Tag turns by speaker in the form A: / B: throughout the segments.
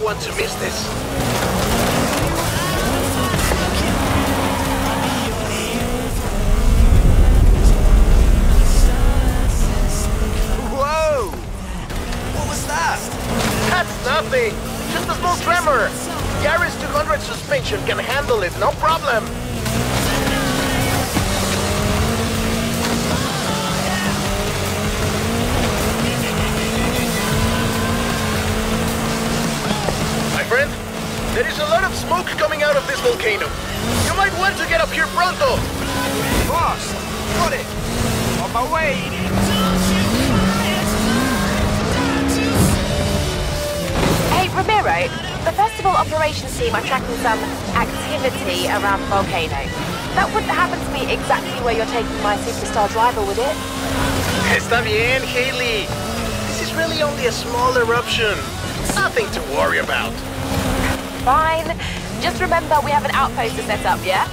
A: want to miss this.
B: Whoa! What was that?
A: That's nothing. Just a small tremor. Yaris 200 suspension can handle it, no problem. My friend, there is a lot of smoke coming out of this volcano. You might want to get up here pronto.
B: Boss! Got it! On my way!
C: Hey, Ramiro, the festival operations team are tracking some activity around the volcano. That wouldn't happen to be exactly where you're taking my superstar driver, would it?
A: Está bien, Haley. This is really only a small eruption. Nothing to worry about.
C: Fine. Just remember we have an outpost to set up, yeah?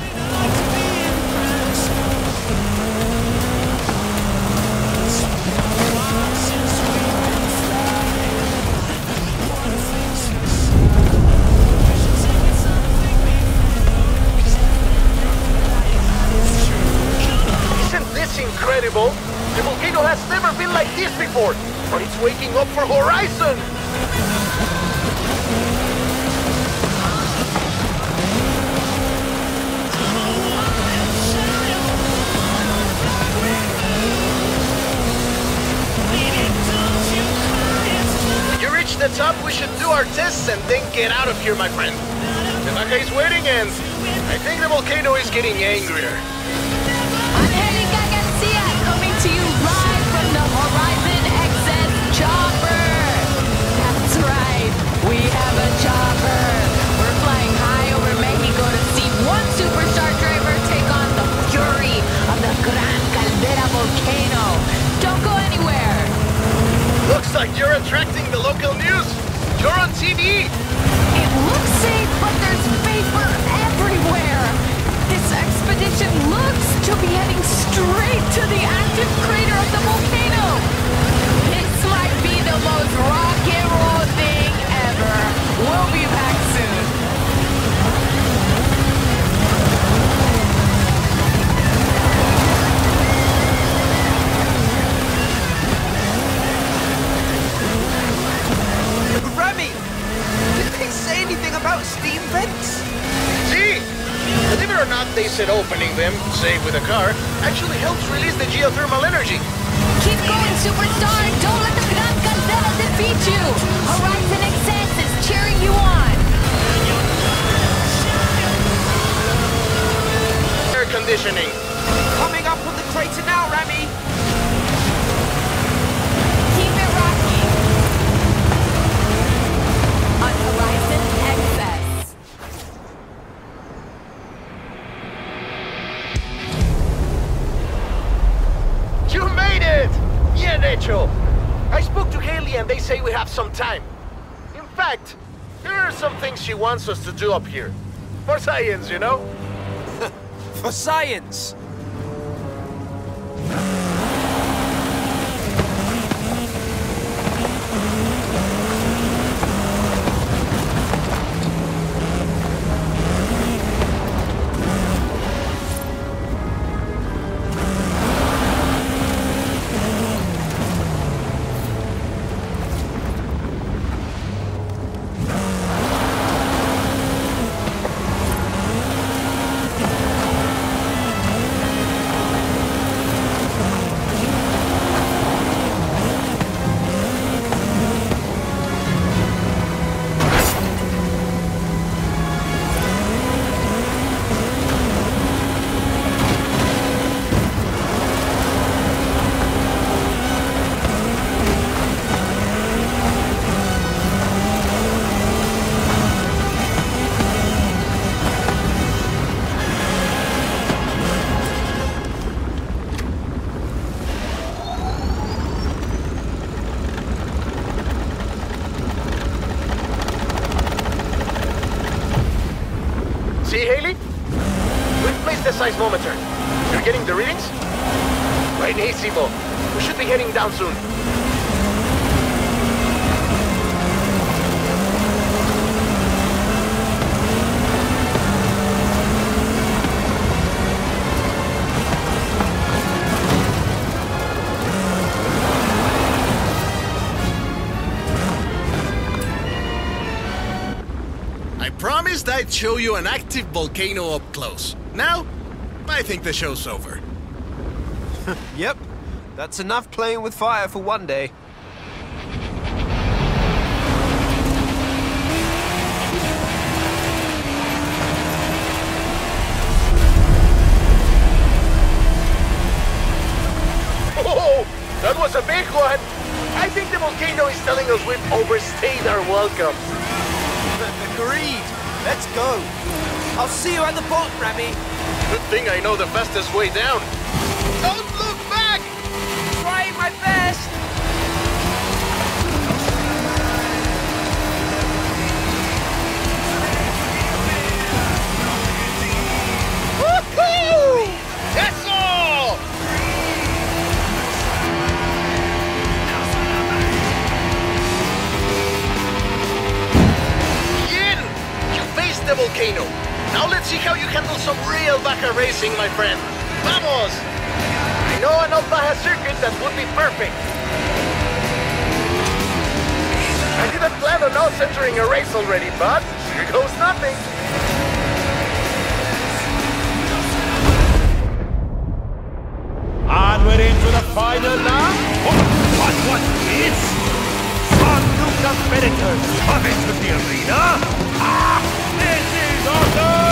A: Isn't this incredible? The volcano has never been like this before, but it's waking up for Horizon! When you reach the top, we should do our tests and then get out of here, my friend. The Baja is waiting and I think the volcano is getting angrier.
D: Angelica Garcia coming to you live from the Horizon XS chopper. That's right, we have a chopper. We're flying high over Mexico to see one superstar driver take on the fury of the Gran Caldera volcano. Don't go anywhere.
A: Looks like you're attracting the local news. You're on TV.
D: It looks safe, but there's vapor everywhere. This expedition looks to be heading straight to the active crater of the volcano. This might be the most rock and roll thing ever. We'll be back soon.
B: Remy! Did they say anything about steam vents?
A: See? Believe it or not, they said opening them, say with a car, actually helps release the geothermal energy.
D: Keep going, superstar. Don't let the Gran Caldera defeat you. Horizon XS is cheering you on.
A: Air conditioning.
B: Coming up on the crater now, Remy!
D: Keep it rocking. On Horizon XS.
A: You made it! Bien hecho! I spoke to Haley and they say we have some time. In fact, there are some things she wants us to do up here. For science, you know?
B: For science!
A: See, Haley? We've placed the seismometer. You're getting the readings? Buenísimo. We should be heading down soon. promised I'd show you an active volcano up close. Now, I think the show's over.
B: Yep, that's enough playing with fire for one day.
A: Oh, that was a big one! I think the volcano is telling us we've overstayed our welcome.
B: Agreed. Let's go. I'll see you at the bottom, Remy.
A: Good thing I know the fastest way down. Don't look back!
B: Trying my best.
A: Woohoo! That's all! Yin! You faced the volcano. Now let's see how you handle some real Baja racing, my friend. Vamos! I know an old Baja circuit that would be perfect. I didn't plan on us entering a race already, but here goes nothing.
E: Onward into the final lap. What is? Some new competitors coming to the arena. Ah, this is awesome!